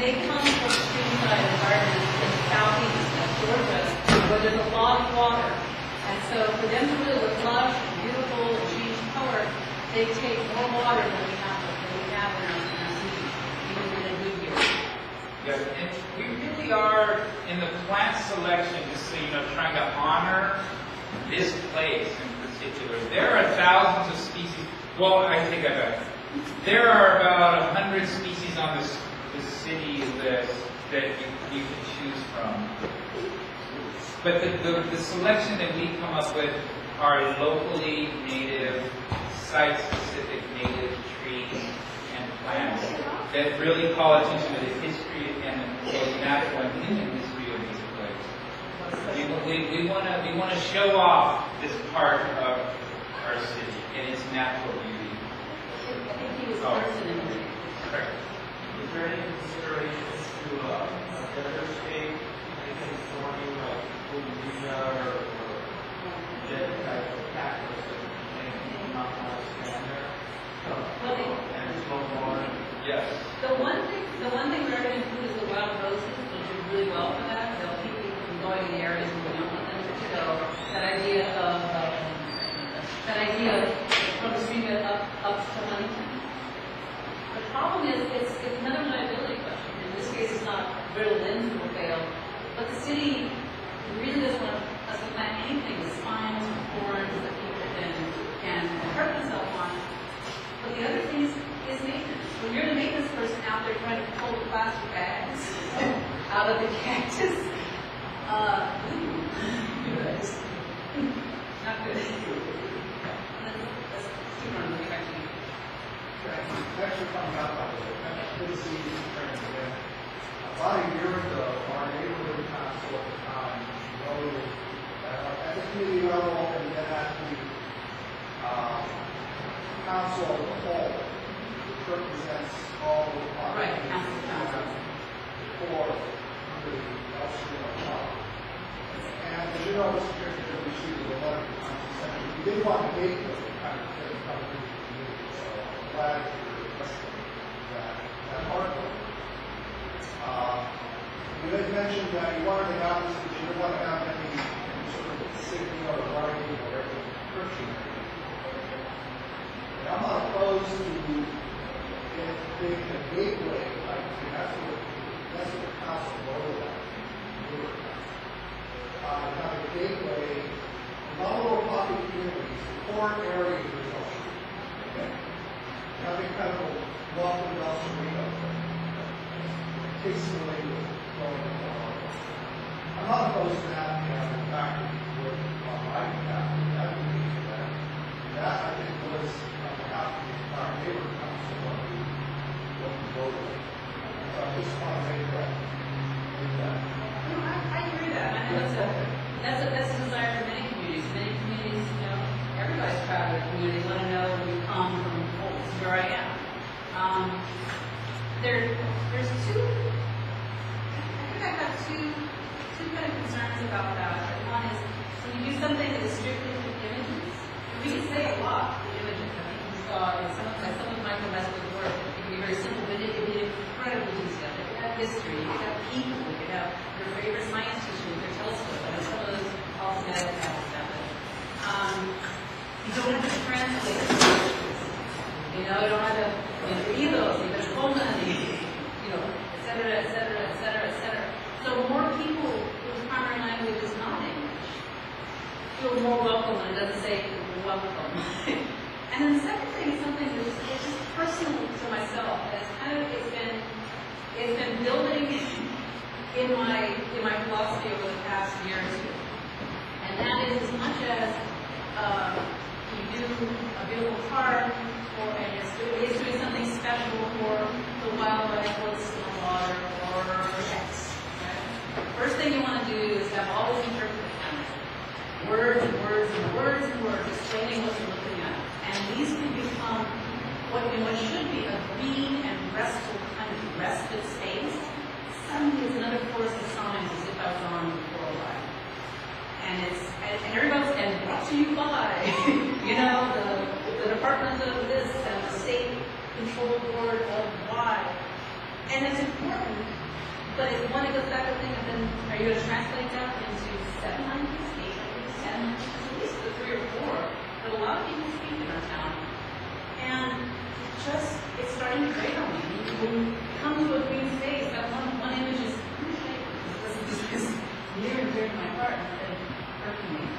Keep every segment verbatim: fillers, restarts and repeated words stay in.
they come from streamside environments in the southeast of Georgia, where there's a lot of water. And so for them to really look lush and beautiful and change color, they take more water than we have, than we have in our, in our city, even in a good year. Yes, and we really are, in the plant selection, just so you know, trying to honor this place in particular. There are thousands of species. Well, I take that back. There are about a hundred species on this, this city list that you, you can choose from. But the, the, the selection that we come up with are locally native, site-specific native trees and plants that really call attention to the history and both natural and human history of this place. We, we, we want to we want to show off this part of our city and its natural beauty. I think he was Oh. person in it. Correct. Is there any considerations to uh, a desert state, anything thorny like Indonesia or, or dead type of cactus that may not want to stand there? Well, they- And it's low water. Yes. The one thing, the one thing we're going to include is the wild roses, which is really well for that. They'll keep people from going in the areas where we don't want them to go. That idea of, uh, that idea of from the stream up, up to Huntington. The problem is, it's, it's another liability question. In this case, it's not brittle limbs will fail, but the city really doesn't want us to plant anything with spines or thorns that people can, can hurt themselves on. But the other thing is, is maintenance. When you're the maintenance person out there trying to pull the plastic bags out of the cactus, uh, ooh, good. Not good. Let's, let's keep on looking back to you. Actually, coming up on this, I did see these trends again. About a year ago, our neighborhood council at the time voted uh, at the community level and then at the uh, council as a whole, which represents all of the Right, council, council. for the Elsinore Club. And as you know, Mister Chairman, we received a letter from the council saying we didn't want to make this kind of thing come to the community. So I'm glad you're requesting that, that article. Uh, you had mentioned that you wanted to have this, but you didn't want to have any, any sort of safety or writing or everything encroaching. And I'm not opposed to it being a gateway, like that's what, that's what the council voted on. Uh, have a gateway, not little pocket communities, core areas of the ocean. Okay? Having kind of a welcome to Elsinore, tastefully going on. I'm not opposed to that, and in fact, with uh, I have that meeting for that. That I think was on behalf of our neighbor council what we what we voted. So I just want to make that make that. No, I, I agree with that. I know that's a, that's a, that's a desire for many communities. Many communities, you know, everybody's proud of their community. They want to know where you come from, oh, this is where I am. Um, there, there's two, I think I've got two, two kind of concerns about that. One is, when you do something that is strictly for images, we can say a lot for images. I think you saw in some of, some of Michael Messer's work, it can be very simple, but it can be incredibly detailed. It could have history, it could have people, it could have your favorite science teacher with their telescope. I know some of those all together have stuff. Um, you don't have to translate it. You know, you don't have to, you know, read those, you can hold on, you know, et cetera, et cetera, et cetera, et cetera. So more people whose primary language is not English feel more welcome when it doesn't say welcome. And then the second thing is something that's just, it's just personal to myself. It's kind of, it's been, it's been building in my, in my philosophy over the past year or two. And that is, as much as uh, you do a beautiful park, or and it's, it's doing something special for the wildlife, or the still water, or X. Okay? First thing you want to do is have all this interpretation. Words and words and words and words explaining what you're looking at. And these can become what in what should be a green and restful kind of respite space. Suddenly it's another course of signs as if I was on for a while. And it's and, and everybody's and brought to you by, you know, the, the Department of this and the State Control Board of Y. And it's important but it, when it goes back to the thing of then, are you gonna translate that into seven languages, eight languages, ten languages, at least the three or four that a lot of people speak in our town? And just, it's starting to grate on me. When you come to a green space, that one, one image is, this is just this near and dear to my heart, and hurting me.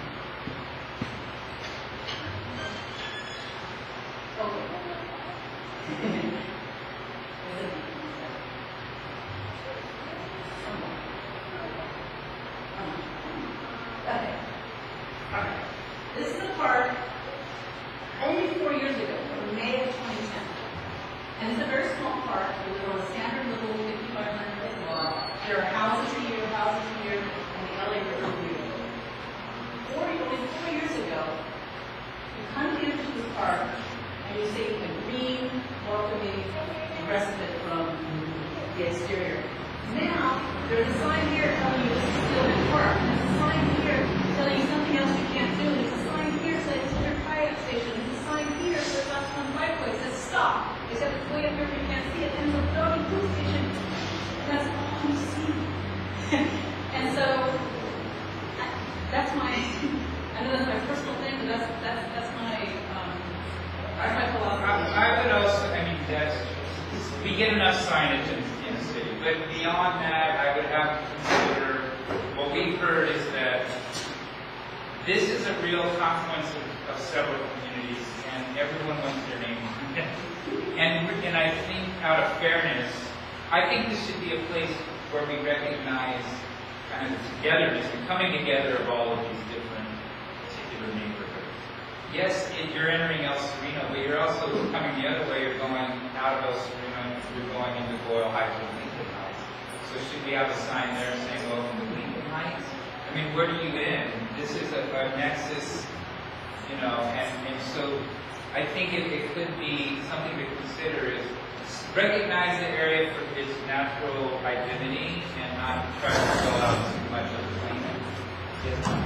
Okay. Alright. This is a park only four years ago, in May of twenty ten. And it's a very small park. It was on a standard little fifty-five hundred foot lot. There are houses here, houses here, and the L A River view. Four, only four years ago, you come into this park and you see a green, welcoming respite from the exterior. Now, there's a sign here telling you this is still in park. There's a sign here telling you something else you can't do. There's a sign here saying it's your kayak station. There's a sign here that says that's on bikeway. It says stop. Except it's way up here where you can't see it. And there's a doggy poop station. That's all you see. And so, I, that's my, I know that's my personal thing, but that's, that's, that's my, um, that's my philosophy. I, I would also, I mean, that's, we get enough signage in, in the city, but beyond that, I would have to consider, what we've heard is that this is a real confluence of, of several communities, and everyone wants their name on it. And, and I think out of fairness, I think this should be a place where we recognize kind of the togetherness, the coming together of all of these different particular neighborhoods. Yes, it, you're entering El Sereno, but you're also coming the other way. You're going out of El Sereno, you're going into Boyle Heights and Lincoln Heights. So should we have a sign there saying welcome to Lincoln Heights? I mean, where do you end? This is a, a nexus, you know, and, and so I think it, it could be something to consider is recognize the area for its natural identity and not try to fill out too much of the land.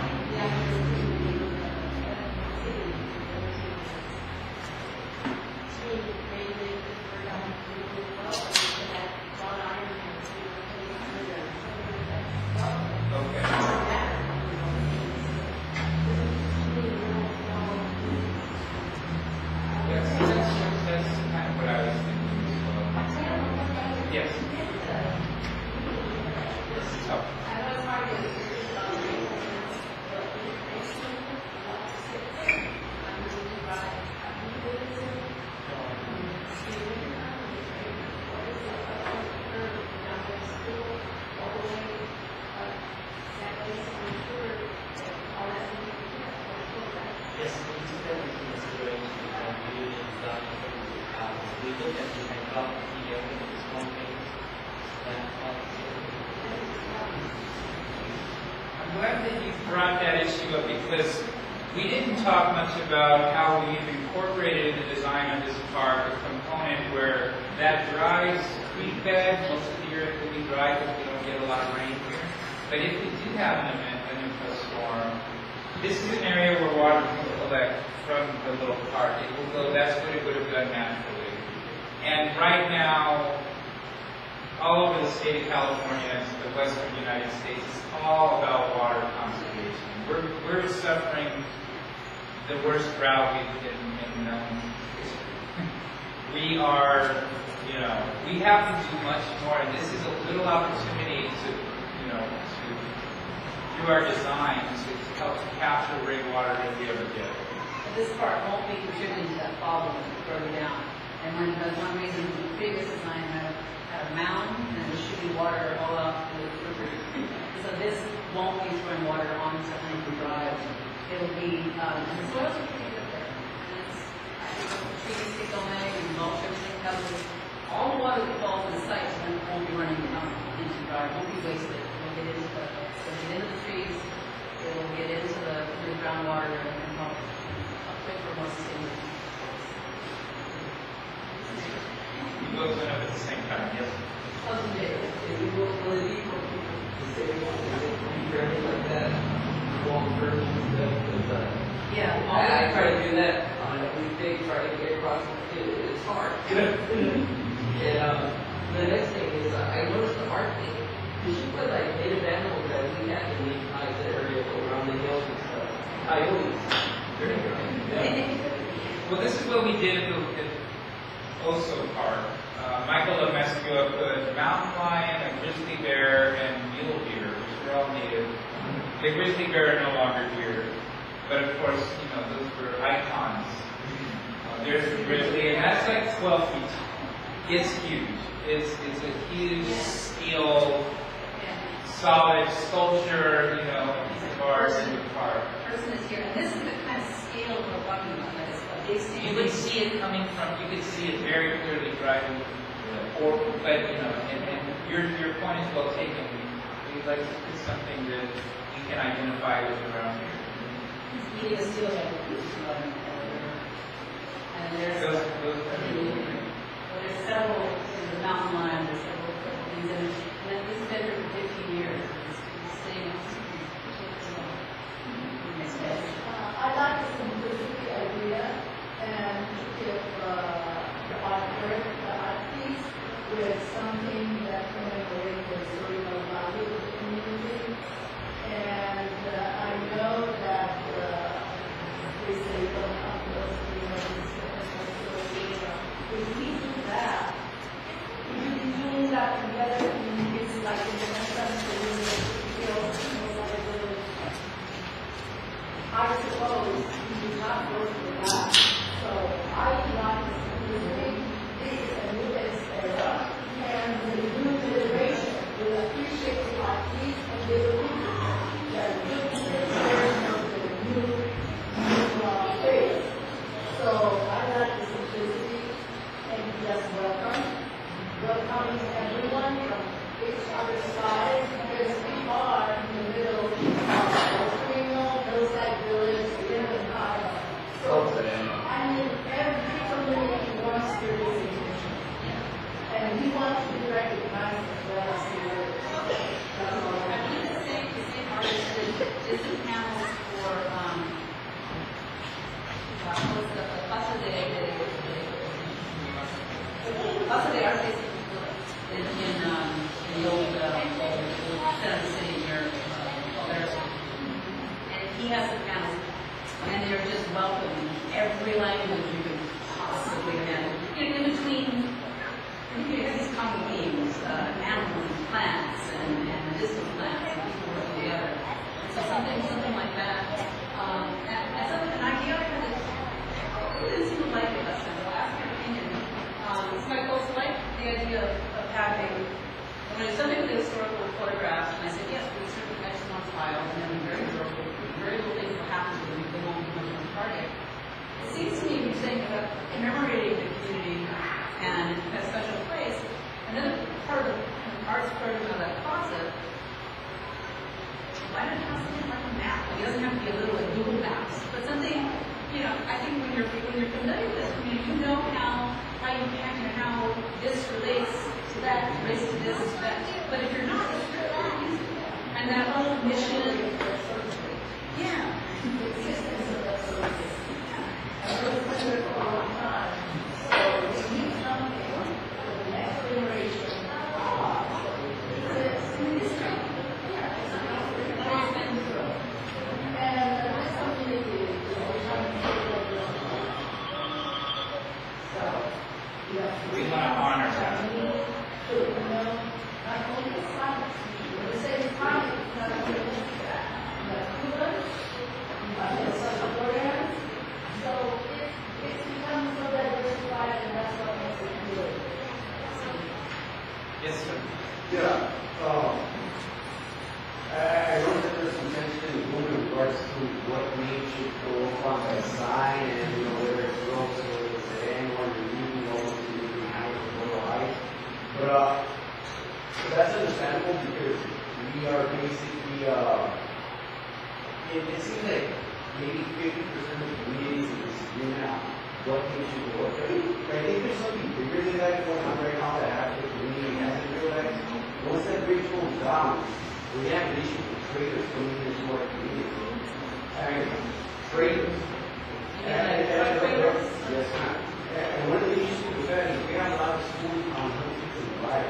I'm glad that you brought that issue up because we didn't talk much about how we've incorporated in the design of this park a component where that dries creek bed, most of the year it will be dry because we don't get a lot of rain here. But if we do have an event, an inflow storm, this is an area where water can collect from the little park. It will go, that's what it would have done naturally. And right now, all over the state of California, the western United States, it's all about water conservation. We're, we're suffering the worst drought we've in, in known history. We are, you know, we have to do much more, and this is a little opportunity to, you know, to, through our design, to, to help to capture rainwater if we ever get it. But this part won't be contributing to that problem further down. And when, that's one reason the previous design had a, had a mound and there should be water all out to the river. So this won't be throwing water onto Honeycomb Drive. It'll be, um, and the soils are pretty good there. And it's, I think the trees keep going and mulch, everything covers. All the water that falls in the site then won't be running down into the drive, won't be wasted. It'll get into the, it'll get into the trees, it'll get into the, the groundwater and help, help quick for more sustainable. You both went up at the same time, yes? Doesn't it? If you will, will it be for people to say, Fairly like that, long version of the. yeah, all I that. try to do that on a weekday, try to get across, it, it's hard. And, um, The next thing is, uh, I noticed the art thing. Did you put like native animals that we have in the United area around the hills and stuff? Coyotes. Very good. Well, this is what we did at the at Oso Park. Uh, Michael Lemescua put mountain lion, a grizzly bear, and mule deer, which were all native. The grizzly bear are no longer here, but of course, you know, those were icons. Uh, there's the grizzly, and that's like twelve feet tall. It's huge. It's it's a huge steel, solid sculpture, you know, of ours in the park. Person is here, and this is the kind of scale we're talking about. That is a big scale. You could see it coming from, you could see it very clearly driving, or, but, you know, and, and your, your point is well taken. We, we'd like to put something that we can identify with around here. He is still like a piece of and there's, Those, those, well, there's several, there's a mountain lion, there's several things, and and this has been here for fifteen years. It's staying up. Uh, I like the simplicity idea and if uh, the artwork, the art piece with something that commemorates the historical value of the community. And uh, I know that uh, they say don't have those if we do that, if we be doing that together, it's like in the next time, I suppose we do not work with that. So I like to think this is a new era, and the new generation will appreciate the artists and they will be that good consideration of the new, new uh, phase. So I like the simplicity and just welcome. Welcoming everyone from each other's side because we are in the middle of Sereno, Hillside Village, Linden High. So, I mean, every community wants their designation. And we want to be recognized as well as the others. That's all. I believe the same, the same artist did, did some panels for, um, uh, what was the, the Casa de, de, de, Casa de Arte in, in, um, in the old, uh, old center of the city near, uh, Alberto. And he has the panels, and they're just welcoming every language you could possibly imagine. In, in between, you know, these common themes, uh, animals and plants and, and medicinal plants and people working together. And so something, something like that. Um, and, and something, an idea I had is, who didn't seem to like it, that's simple, ask your opinion. Um, so I both like the idea of, of having, when I something with the historical photographs, and I said, yes, we certainly have some on file, and then very little, very little things will happen to them, they won't be much of a target. It seems to me you're saying about commemorating the community and a special place, another part of the arts program of that process, why not have something like a map? It doesn't have to be a little like Google Maps, but something, you know, I think when you're when you're familiar with this community, you know how how you can and how this relates to that, relates to this, to that. But if you're not, it's really easy. And that whole mission, yeah. The existence of that service. And those have been for a long time. So we need something for the next generation. It's in history. Yeah, it's been through. And this community is becoming so So, yeah. We want to honor that. To know not only the science, but the same time, not only that, but Cubans, but the social programs. So it, it's become so diversified, and that's what makes it good. Yes, sir. Yeah, um, I, I know that there's some tension in the room in regards to what name should go up on the sign and, you know, whether it's Rose or it's Sereno or the Union or the Union High or Photo High. But, uh, but that's understandable because we are basically, uh, it, it seems like maybe fifty percent of the communities in this agreement on what name should go up. I mean, I think there's something bigger than that going on right now that half the community hasn't realized. Once that bridge goes down, we have an issue with traders coming into our community. I mean, traders. You mean like truck traders? Yes, ma'am. And one of the issues with that is we have a lot of schools on Huntington Drive.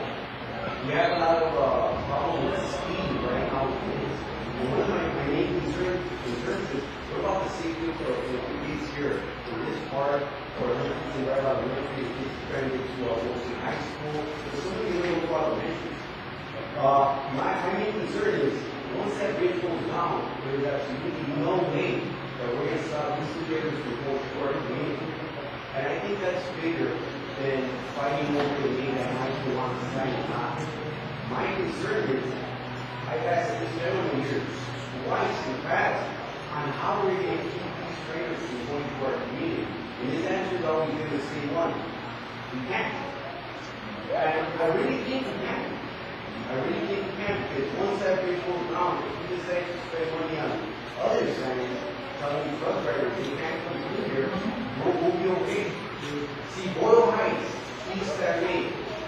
or electricity right out of elementary, kids trying to get to uh, Wilson High School. There's so many little elementary. Uh, my, my main concern is, once that bridge goes down, there's absolutely no way that we're going to stop these two neighbors from going toward the community. And I think that's bigger than fighting over the name that might be on the side or not. My concern is, I've asked this gentleman here twice in the past on how we're going to keep these trailers from going to our community. And his answer is always been the same one. We can't. And I really think we can. I really think we can, because once that bridge goes down, if we decide to spend money on other signs, telling truck drivers they can't come through here, we'll, we'll be okay. See, Boyle Heights, East that way,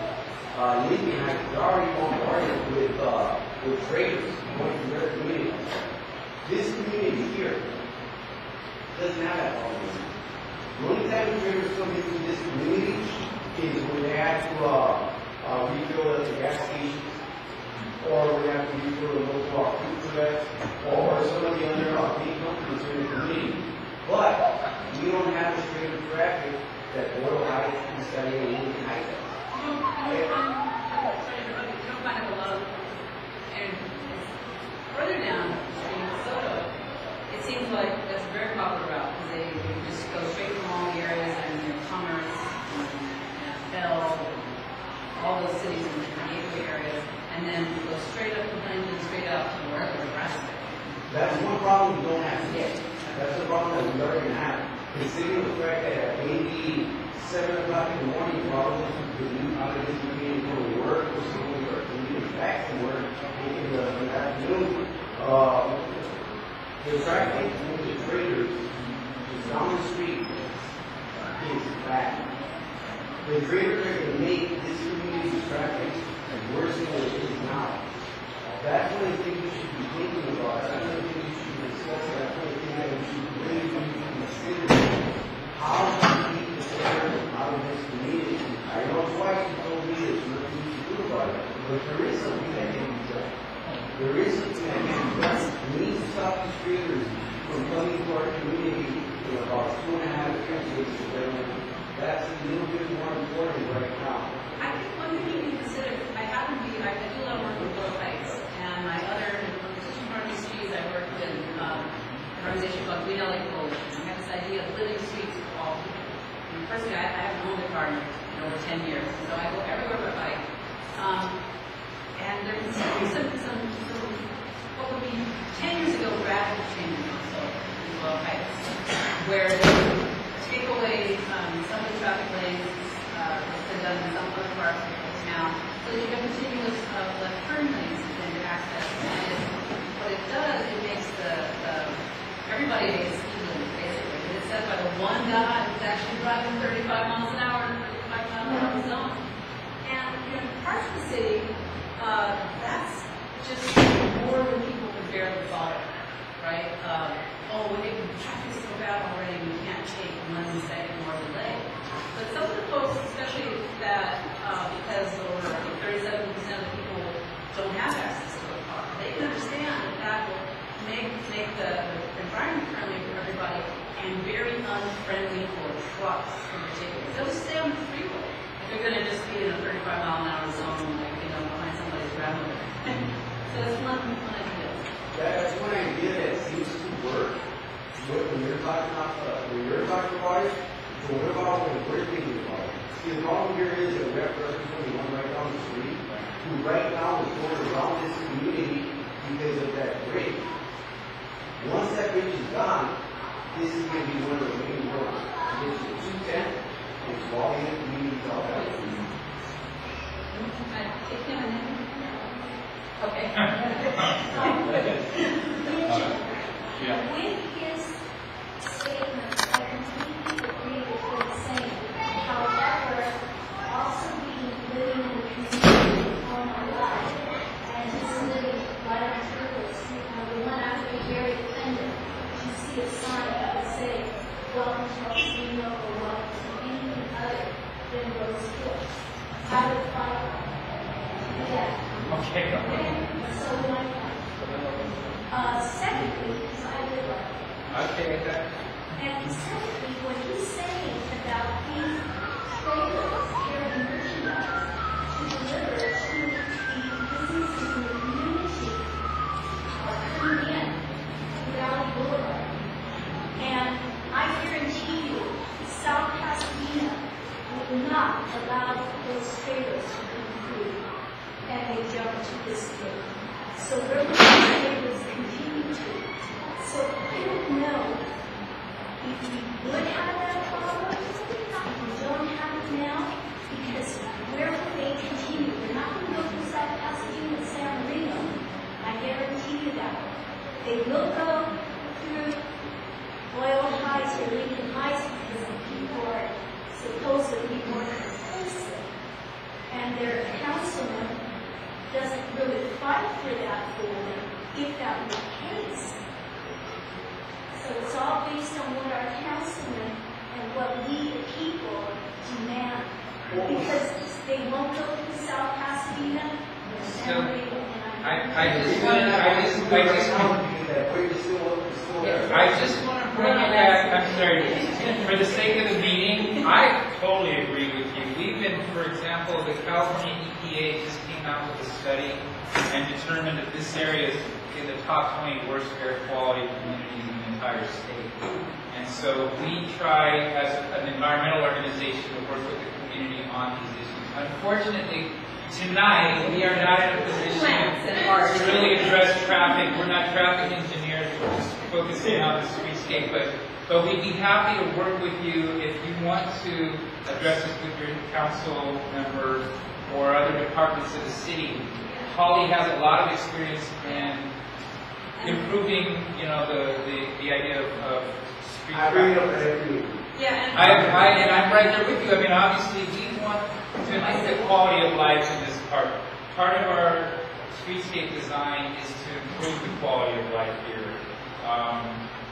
uh, Lincoln Heights, they're already bombarded with, uh, with trailers going to their community. This community here doesn't have that problem. The only time the trailers come into this community is when they have to uh, uh, refill at the gas station, or we have to refill the local uh, food products, or some of the other uh, big companies in the community. But we don't have the trailer traffic that Boyle Heights is studying in Lincoln Heights. You don't, you don't find, sorry, you don't find a lot of, and further down the street, Soto, it seems like that's a very popular route, because they, they just go straight from all the areas, and you know, Commerce, and, and Bell, all those cities in the gateway areas, and then go straight up the Huntington, straight out to wherever the rest of it. That's one problem we don't have today. That's the problem that we are going to have. Considering the fact that at maybe seven o'clock in the morning, probably the new out of this community go to work, or some of work, and get back to work in the, in the afternoon. Uh, the traffic with the traders down the street is bad. The traders are going to make this community's traffic worse than it is now. That's one of the things we should be thinking about. That's one of the things we should be discussing. That's one of the things that we should really be considering. How do we keep the traders out of this community? I know twice you told me that you're nothing you should do about it, but there is something that can be done. There is something that can be done. We need to stop these traders from coming to our community in about two and a half years. That's a little bit more important right now. I think one thing you need to consider, I happen to be, I do a lot of work with Boyle Heights, and my other position part of these streets, I work with um, an organization called Green L A Coalition. We have this idea of living streets for all people. And personally, I, I haven't owned a car in over ten years, so I go everywhere by bike. Um, and there's some, some, some, some, what would be ten years ago, radical changes also in Boyle Heights, where they would take away um, some of the traffic lanes, uh, it's been done in some other parts of the town, so that you have continuous uh, left turn lanes and to access. And it, what it does, it makes the, the everybody makes even basically. And it's set by the one guy who's actually driving thirty-five miles an hour in thirty-five mile an hour zone. And you know, parts of the city, uh, that's just more than people can barely follow, right? Uh, oh, we the traffic is so bad already, we can't take one second more delay. But some of the folks, especially that, uh, because over thirty-seven percent of the people don't have access to a car, they can understand that that will make, make the, the environment friendly for everybody and very unfriendly for trucks in particular. They'll stay on the freeway if they're going to just be in a thirty-five mile an hour zone, like, you know, behind somebody's grandmother. So that's one, one idea. That's one idea that seems to work. When you're talking about, uh, when you're talking about it, so what about when we're thinking about it? See, the problem here is that we have representatives one right down the street who right now is going around this community because of that bridge. Once that bridge is gone, this is going to be one of the main roads. It's a two ten, it's walking the community all that. Take him and him. Okay. Yeah. With his statement, I completely agree with what he's saying. However, also being living in the community all my life, and he's living right on Turtles, you know, the one out there very offended. You see a sign that would say, welcome to Sereno, or welcome to anything other than those hills. I would fight that. Okay. So my point. Uh, secondly, because I live right there. Okay, okay. And secondly, when will not allow those trailers to come through, and they jump to this gate. So where will those trailers continue to? So I don't know if we would have that problem, if we don't have it now, because where will they continue? They're not going to go through South Pasadena and San Marino. I guarantee you that. They will go through Loyal Heights or Lincoln Heights because the people are supposedly more inclusive. And their councilman doesn't really fight for that for them if that were the case. So it's all based on what our councilmen and what we, the people, demand. Because they won't go through South Pasadena or San Marino. I, I just want to, I just, I just want I just want to bring it back, I'm sorry, for the sake of the meeting, I totally agree with you. We've been, for example, the California E P A just came out with a study and determined that this area is in the top twenty worst air quality communities in the entire state. And so we try, as an environmental organization, to work with the community on these issues. Unfortunately, tonight, we are not in a position to really address traffic. We're not traffic engineers, we're just focusing on the streetscape. But, but we'd be happy to work with you if you want to address this with your council members or other departments of the city. Holly has a lot of experience in improving, you know, the, the, the idea of, of street I bring it traffic. up at every meeting. Yeah, and I, I, and I'm right there with you. I mean, obviously, we want to improve the quality of life in this part. Part of our streetscape design is to improve the quality of life here. Um,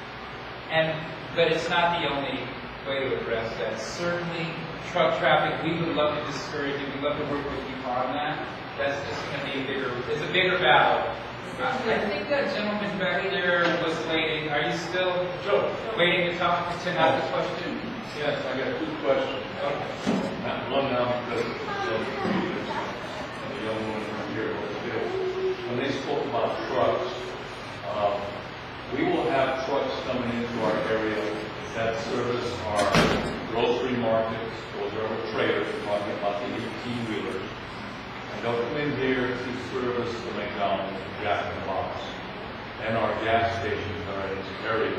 and, but it's not the only way to address that. Certainly, truck traffic, we would love to discourage it. We'd love to work with you on that. That's just going to be a bigger, it's a bigger battle. Uh, I think that gentleman back there was waiting. Are you still waiting to talk, to ask a question? Yes, I got two questions. Okay. Not one now because of the previous, the young woman from here was here. When they spoke about trucks, um, we will have trucks coming into our area that service our grocery markets, those are our traders, we're talking about the eighteen-wheelers. And they'll come in here to service the McDonald's, Jack in the Box, and our gas stations are in this area.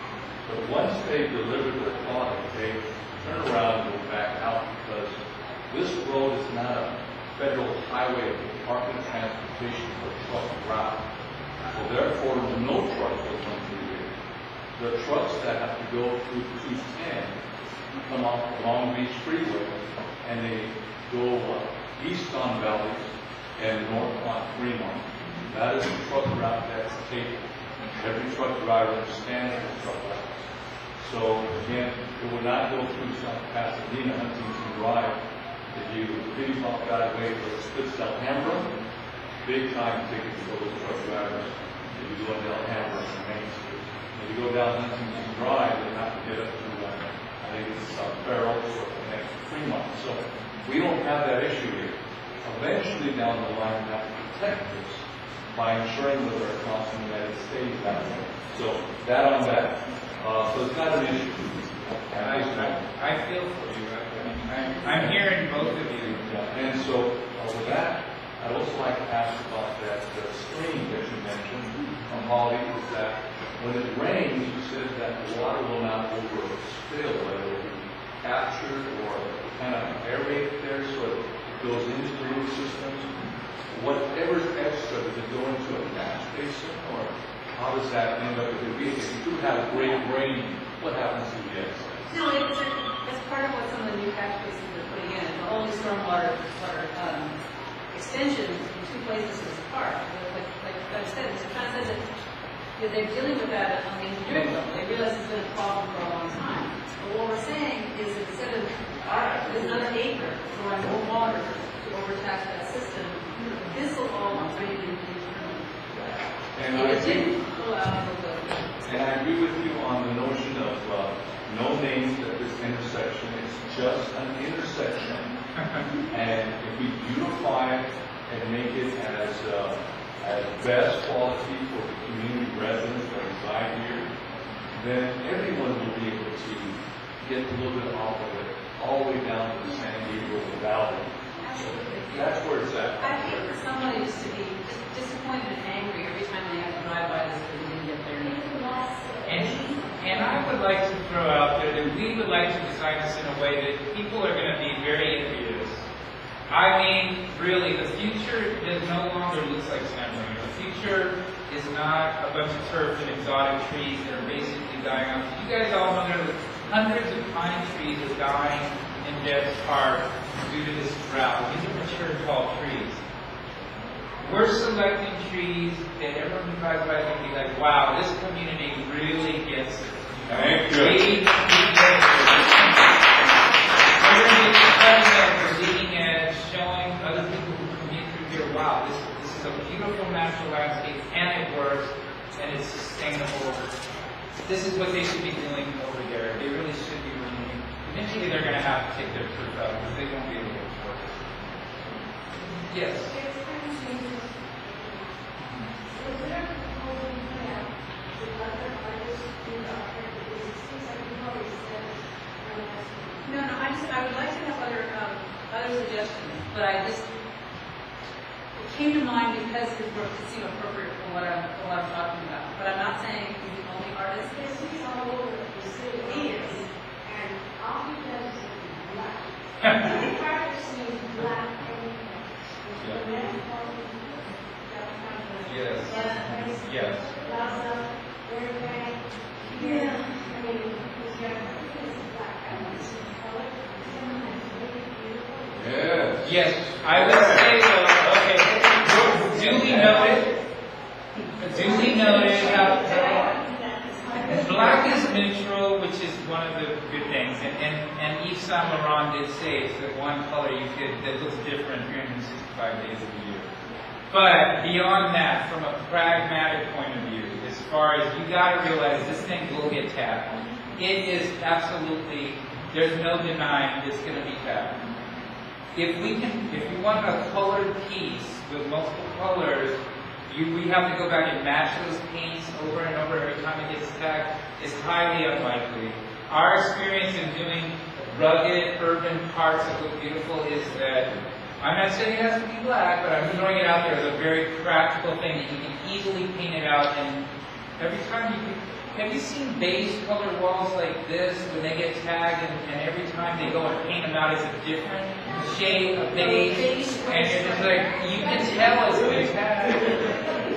But once they deliver their product, they turn around and go back out because this road is not a federal highway of Department of Transportation for truck route. So therefore, no trucks will come through here. The trucks that have to go through two ten come off the Long Beach Freeway and they go uh, east on Valleys and north on Fremont. That is the truck route that's taken. Every truck driver understands the truck route. So again, it would not go through South Pasadena, Huntington Drive. If you please walk that way to Spitz-Alhambra, big time ticket for those truck drivers. If you go into Alhambra and Main Street. If you go down Huntington Drive, they have to get up to, uh, I think it's South Farrell or connect to Fremont. So we don't have that issue here. Eventually down the line, we have to protect this by ensuring that they're constantly that it stays that way. So that on that. Uh, so it's not an issue. And I, I, I feel for you. I, I mean, I'm, I'm hearing both of you. Yeah. And so uh, with that, I'd also like to ask about that uh, screen that you mentioned from Holly, is that when it rains, you said that the water will not overspill, whether it will be captured or kind of aerated there so it goes into the root systems. Whatever's extra, does it go into a catch basin, or how does that end up? If you, if you do have great rain, what happens to the excess? no, it's, it's part of what some of the new catch basins are putting in. The only stormwater water, um, extension in two places is the park. Like, like I said, it's kind of says that that they're dealing with that on the engineering level. They realize it's been a problem for a long time. But what we're saying is that instead of there's another acre for more water to overtax that system, this will all drain into the internal. And And I it think, didn't go out of the. and I agree with you on the notion of uh, no names at this intersection. It's just an intersection. And if we beautify it and make it as uh, as best quality for the community residents that reside here, then everyone will be able to get a little bit off of it, all the way down to the San valley. That's where it's at. I hate for somebody just to be just disappointed and angry every time they have to drive by this because they didn't get there. And, and I would like to throw out there that we would like to design this in a way that people are going to be very envious. I mean, really, the future is no longer looks like San Marino. The future is not a bunch of turf and exotic trees that are basically dying out. You guys all know there are hundreds of pine trees that are dying in Deb's Park due to this drought. These are mature, tall trees. We're selecting trees that everyone who drives by can be like, wow, this community really gets it. Thank you. We, we get it. We're going to be cutting edge, the leading edge, showing other people who commute through here, wow, this, this is a beautiful natural landscape, and it works, and it's sustainable. This is what they should be doing over there. They really should be doing. Eventually, they're going to have to take their truth out because they won't be able to afford it. Yes. No, no, I just, I would like to have other, um, other suggestions, but I just, it came to mind because it would seem appropriate for what I'm, for what I'm talking about. But I'm not saying he's the only artist. Yes, he's all over the city. He is. And all he does is black. He practices black everything. Yes. Yes. Plaza, Burbank, here. I mean, he's got, he's black. I want to see the color. Sometimes really beautiful. Yes. Yes, I would say though, okay, duly noted, duly noted, how, black is neutral, which is one of the good things, and, and, and Yves Saint Laurent did say it's the one color you could, that looks different three hundred sixty-five days of the year. But beyond that, from a pragmatic point of view, as far as you gotta realize this thing will get tapped. It is absolutely, there's no denying it's gonna be tapped. If we can, if you want a colored piece with multiple colors, you, we have to go back and match those paints over and over every time it gets tagged. It's highly unlikely. Our experience in doing rugged urban parks that look beautiful is that, I'm not saying it has to be black, but I'm throwing it out there as a very practical thing that you can easily paint it out, and every time you can, have you seen beige colored walls like this when they get tagged, and, and every time they go and paint them out as a different shade of beige, and you're just like, you can tell it's been tagged.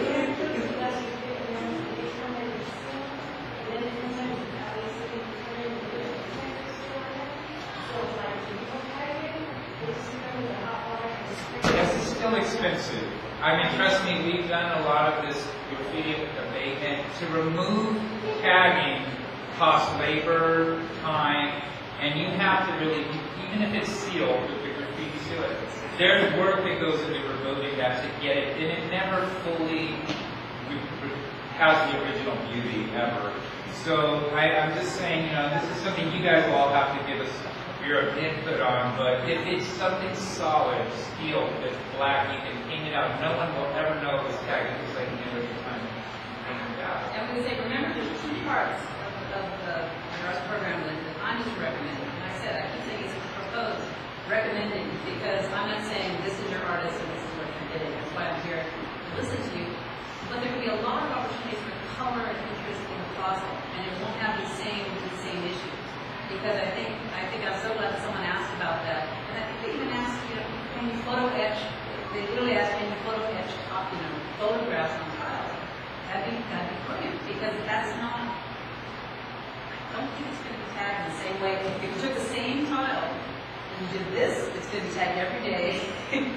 Yes, it's still expensive. I mean, trust me, we've done a lot of this graffiti abatement. To remove tagging costs labor, time, and you have to really, even if it's sealed with the graffiti sealer, there's work that goes into removing that to get it, and it never fully has the original beauty ever. So I, I'm just saying, you know, this is something you guys will all have to give us your input on, but if it's something solid, steel, that's black, you can paint it out. No one will ever know it's tagged just like any other time. And we say, remember, there's two parts of, of the arts program that, that I'm just recommending. And I said, I keep saying it's proposed, recommending, because I'm not saying this is your artist and this is what you're getting. That's why I'm here to listen to you. But there will be a lot of opportunities for color and interest in the closet, and it won't have the same the same issues. Because I think I think I'm so glad that someone asked about that. And I think they even asked, you know, can you photo etch? They really asked, can you photo etch, you know, photographs on tiles? That'd be that'd be brilliant, because that's not. I don't think it's going to be tagged in the same way. If you took the same tile and you did this, it's going to be tagged every day.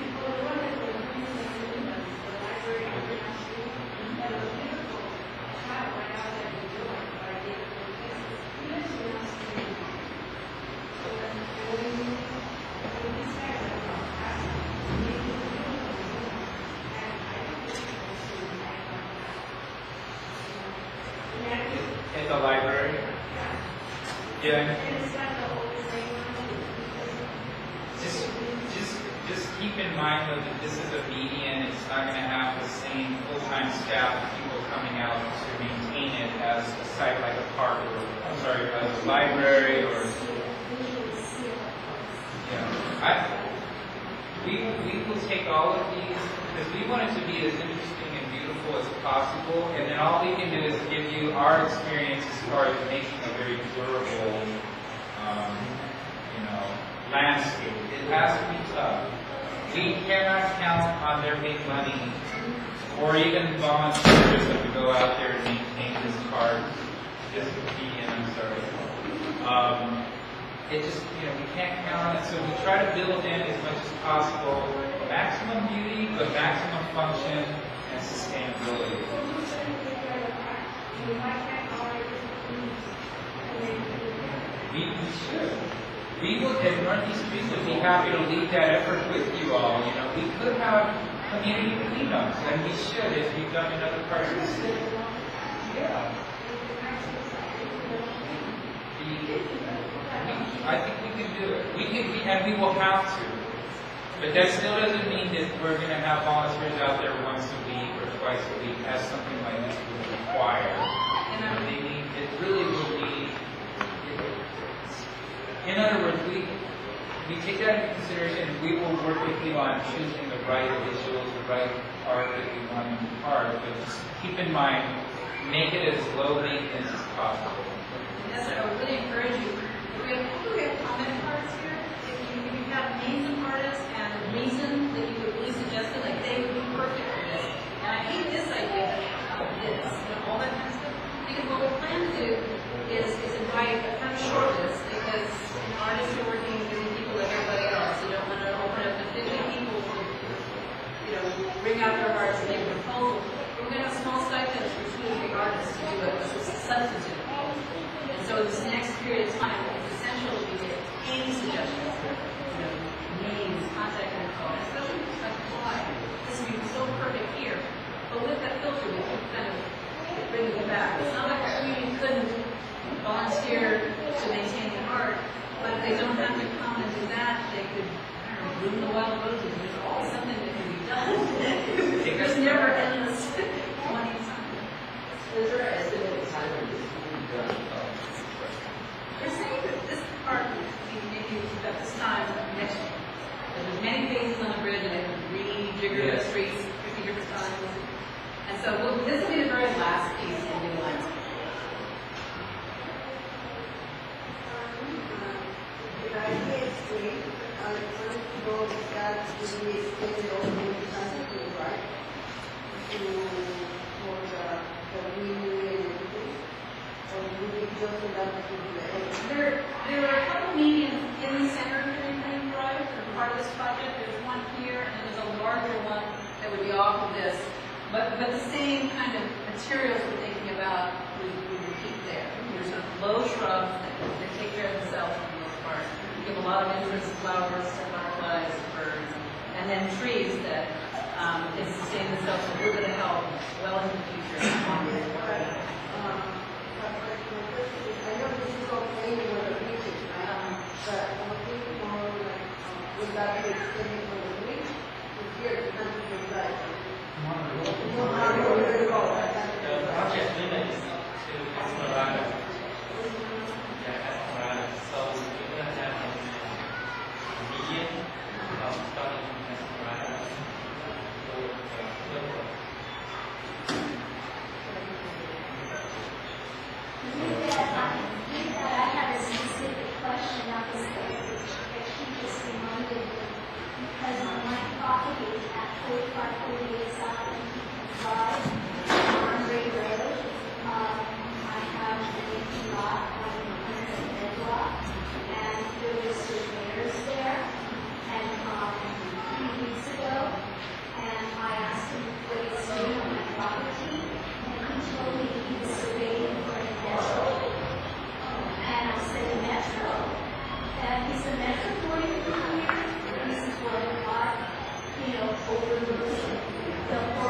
At the library? Yeah. Just, just, just keep in mind though that this is a median. It's not going to have the same full-time staff of people coming out to maintain it as a site like a park or, I'm sorry, as a library or. Yeah. I, we, we will take all of these, because we want it to be as interesting and beautiful as possible, and then all we can do is give you our experience as far as making a very durable, um, you know, landscape. It has to be tough. We cannot count on there being money, or even volunteers that would go out there and maintain this park. Just a P, and I'm sorry. Um, it just, you know, we can't count on it, so we try to build in as much as possible maximum beauty, but maximum function and sustainability. We, we should. We would, at Northeast Street, would be happy to lead that effort with you all. You know, we could have community cleanups, and we should, as we've done in other parts of the city. Yeah. I think we can do it. We can, we, and we will have to. But that still doesn't mean that we're going to have volunteers out there once a week or twice a week, as something like this would require. You know, they need, it really will be. In other words, we we take that into consideration. We will work with you on choosing the right visuals, the right art that we want in the park. But just keep in mind, make it as low maintenance as possible. Yes, I would really encourage you. We have, we have comment cards here. If you, if you have names of artists and a reason that you would really suggest it, like they would be perfect for this. And I hate this idea of this, you know, all that kind of stuff. Because what we plan to do is, is invite a kind of short list, because you know, artists are working with busy people like everybody else. You don't want to open up to fifty people to, you know, bring out their hearts and make a proposal. We're going to have small stipends for two or three artists to do a, a substitute. And so this next period of time, it's essential that we get any suggestions, you know, names, contact info, and especially with respect to why. This would be so perfect here. But with that filter, we can kind of bring it back. It's not like the community couldn't volunteer to maintain the art, but if they don't have to come and do that, they could, I don't know, bloom the wild roses. There's always something that can be done. There's never endless plenty of time. Is there an estimated time when this will be done? They're saying that this part will be maybe at this time next year. There's many phases on the bridge, and they can rejigger the Yes. streets fifty different times. And so we'll, this will be the very last piece in the landscape. The idea is great. I want to know that will be extended over the time, right? To, for the, the renewal and everything. Or will be just enough to do the end? There, there are a couple medians in the center of Green Lane Drive that are part of this project. There's one here, and there's a larger one that would be off of this. But, but the same kind of materials we're thinking about, we, we repeat there. There's sort of low shrubs that, that take care of themselves for the most part. Give a lot of interest, flowers, butterflies, birds, and then trees that um, can sustain themselves a little bit of help well into the future. Um, but my question is, I know this is all plain with the beaches, right? But I'm thinking more like, um, would that be extended from the beach to here to country like? The project limit is to Esmeralda. Yeah, Esmeralda. So we're gonna have a median of starting from Esmeralda. So, uh, local. With that, I- with that, I had a specific question on this page that she just reminded me. Because on my property at forty-five forty-eight South Drive, on Ray Road, um, I have an empty lot on the hundred bed lot, and there were surveyors there, and, um, a few weeks ago, and I asked him what he's doing on my property, and he told me he was surveying for a metro. And I said, metro? And he said, metro forty from here? This is what a lot, you know, overlooks the whole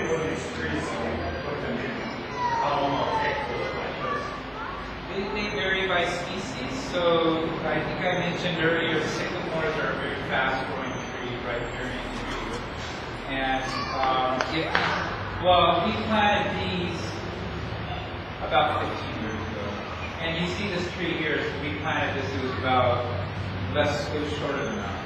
of these trees and put them in? How long will it take to look like this? They, they vary by species, so I think I mentioned earlier, sycamores are a very fast-growing tree, riparian tree. And, um, it, well, we planted these about fifteen years ago. And you see this tree here, we planted this, it was about less, it was shorter than that.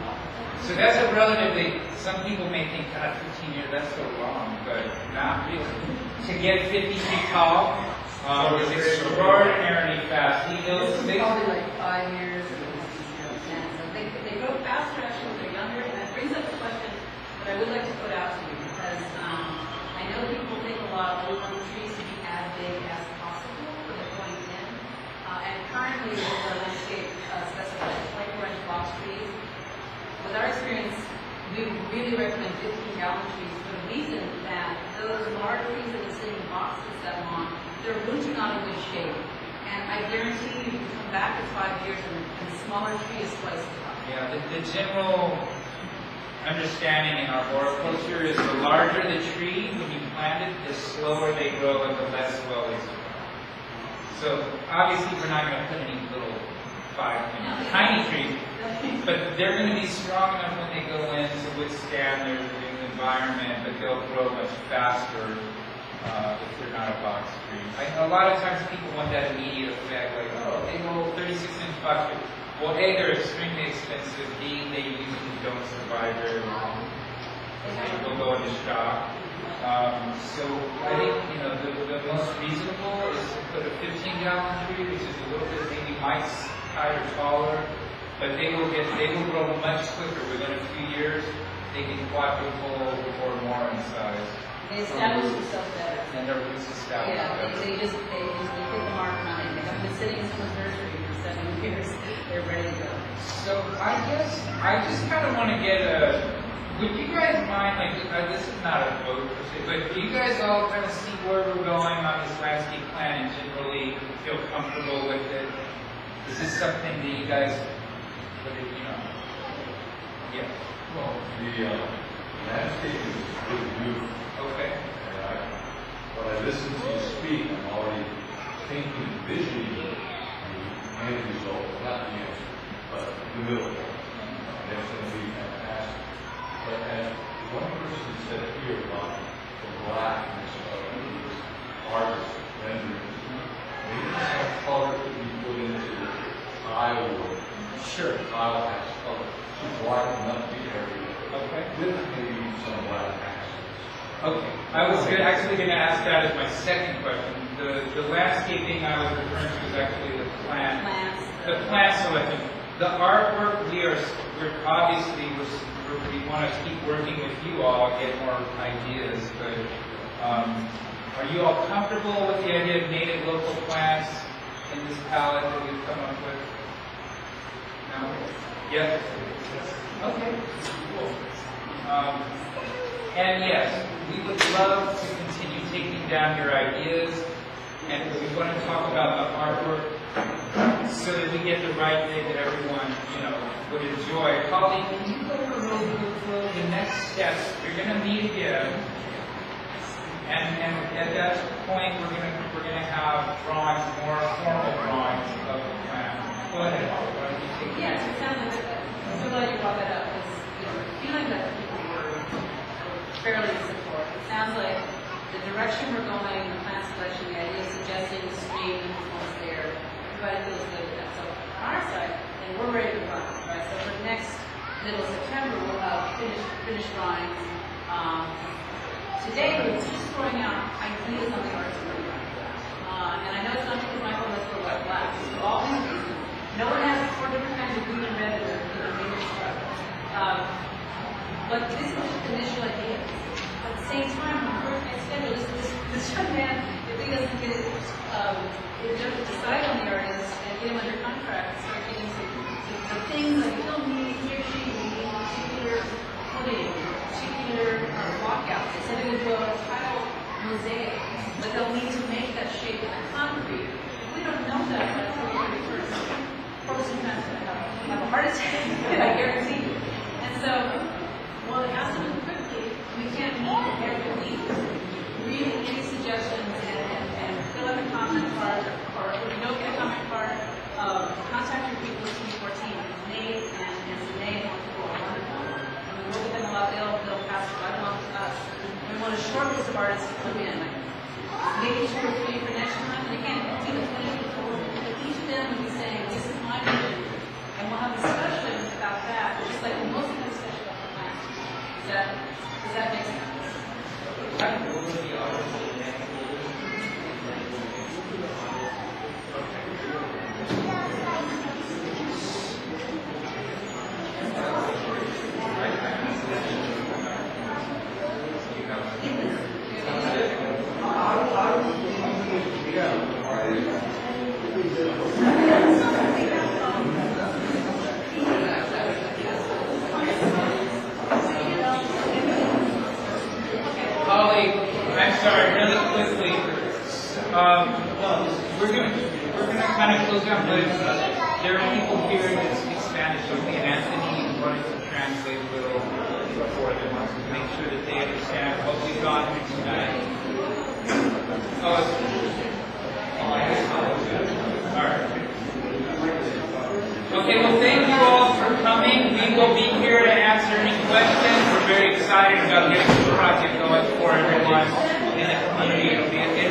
So that's a relatively, some people may think, God, fifteen years, that's so long, but not really. To get fifty feet tall, um, is extraordinarily fast. He knows, This is they, probably like five years or ten. So they, they grow faster actually when they're younger, and that brings up a question that I would like to put out to you, because um, I know people think a lot of oak trees to be as big as possible when they're going in. Uh, and currently, the landscape uh, specifies twenty-four inch box trees. With our experience, we really recommend fifteen gallon trees for the reason that those large trees that are sitting in boxes that long, their roots are not in good shape. And I guarantee you, you come back in five years and, and the smaller tree is twice the size. yeah, the, the general understanding in our horticulture is the larger the tree when you plant it, the slower they grow and the less well they survive. So obviously we're not going to put any little five, you know, tiny trees, but they're going to be strong enough when they go in to withstand their new environment, but they'll grow much faster uh, if they're not a box tree. I, a lot of times people want that immediate effect, like, oh, they go thirty-six inch box tree. Well, A, they're extremely expensive. B, they usually don't survive very long. They will go into shock. Um, so I think, you know, the, the most reasonable is to put a fifteen gallon tree, which is a little bit maybe might higher, taller, but they will get, they will grow much quicker. Within a few years, they can quadruple or more in size. They establish themselves better. And their roots establish Yeah, better. they, they just, they just, they hit the mark on it. They have been sitting in someone's nursery for seven years. They're ready to go. So I guess, I just kind of want to get a, would you guys mind, like, uh, this is not a vote per se, but do you guys all kind of see where we're going on this landscape plan and generally feel comfortable with it? Is this something that you guys, what do you know? Yeah. Well, the uh, landscape is really beautiful. Okay. And I, when I listen to you speak, I'm already thinking, visioning the end result, not the answer, but the middle one. And that's going to be fantastic. But as one person said here about the blackness of this artist rendering, maybe some color could be put into tile work. Sure. Tile has color to brighten up the area. Okay. With maybe some black accents. Okay. I was gonna- actually going to ask that as my second question. The, the landscaping I was referring to is actually the plant. Plants. The plant selection. The artwork, we are, we're obviously, we're, we're, we want to keep working with you all, get more ideas, but um, are you all comfortable with the idea of native local plants in this palette that we've come up with? No? Yes? Okay. Cool. Um, and yes, we would love to continue taking down your ideas, and we want to talk about the artwork so that we get the right thing that everyone, you know, would enjoy. Holly, can you go over really quickly the next steps? You're going to meet again, and, and at that point, we're going to we're going to have drawings, more formal drawings of the plan. Go ahead, Holly. Why don't you take it? Yes, it sounds like, I'm so glad you brought that up, because, you know, the feeling that people were fairly in support. It sounds like the direction we're going, the plan selection, the idea of suggesting the stream and influence there, everybody feels good with that. So on our side, and we're ready to run, right? So for next middle of September, we'll have finished, finished drawings. Um, today, we're just throwing out ideas on the arts program. Uh, and I know it's not because Michael has to white black. So all these reasons, no one has four different kinds of green and red in their, in their major stuff. Um, but this is just initial ideas. At the same time, we're working on schedule. This, this, this young man, if he doesn't get it, um, if he doesn't decide on the artist and get him under contract, start getting some, some, some things like he'll need, he or she will need particular footing, particular uh, walkouts. They said it would go a tile mosaic, but they'll need to make that shape in the concrete. If we don't know that by the thirty-first, person has to have, have a heart attack, I guarantee you. And so, well, it has to move quickly. We can't meet every week. artists to come in, like, maybe two or three for next time, and again, do the planning board, but each of them will be saying, this is my vision, and we'll have a discussion about that, just like most of the discussion about the last. Does that, does that make sense? Holly, I'm sorry, really quickly. Um, we're gonna we're gonna kind of close down, but there are people here that speak Spanish, so me and Anthony is wanting to translate a little for them, to make sure that they understand what we got here tonight. Oh, it's, oh, I guess all right. Okay, well, thank you all for coming. We will be here to answer any questions. We're very excited about getting the project going for everyone in the community. It'll be,